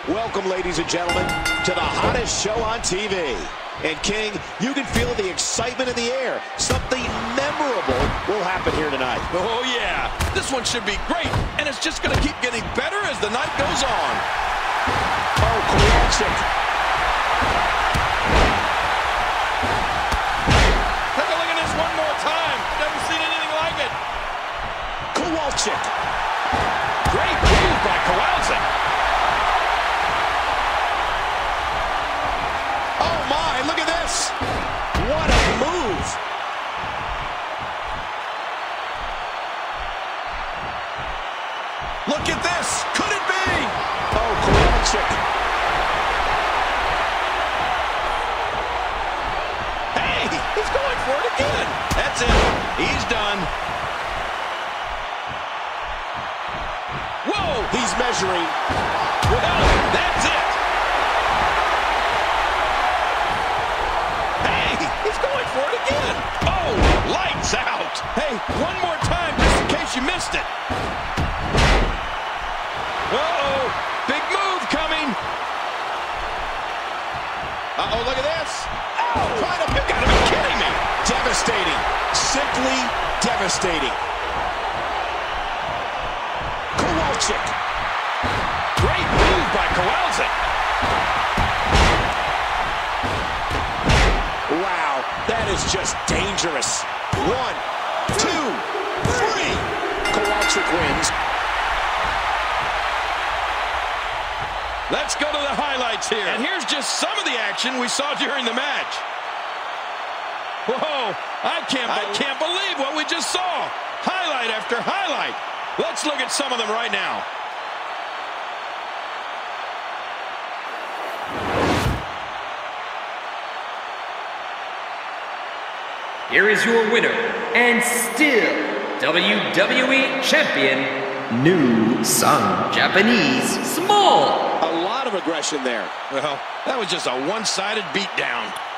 Welcome, ladies and gentlemen, to the hottest show on TV. And King, you can feel the excitement in the air. Something memorable will happen here tonight. Oh, yeah. This one should be great, and it's just going to keep getting better as the night goes on. Oh, Kowalczyk. Take a look at this one more time. Never seen anything like it. Kowalczyk. Great move by Kowalczyk. Oh, my. Look at this. What a move. Look at this. Could it be? Oh, Kowalczyk. Hey, he's going for it again. That's it. He's done. Whoa. He's measuring. Well, that's it. Hey, he's going for it again. Oh, lights out. Hey, one more time just in case you missed it. Uh-oh, big move coming. Uh-oh, look at this. Oh, trying to pick out. Are you kidding me? Devastating. Simply devastating. Kowalczyk. Great move by Kowalczyk. Wow, that is just dangerous. 1, 2, 3. Kowalczyk wins. Let's go to the highlights here. And here's just some of the action we saw during the match. Whoa, I can't believe what we just saw. Highlight after highlight. Let's look at some of them right now. Here is your winner, and still WWE Champion, New Sun Japanese Small. A lot of aggression there. Well, that was just a one-sided beatdown.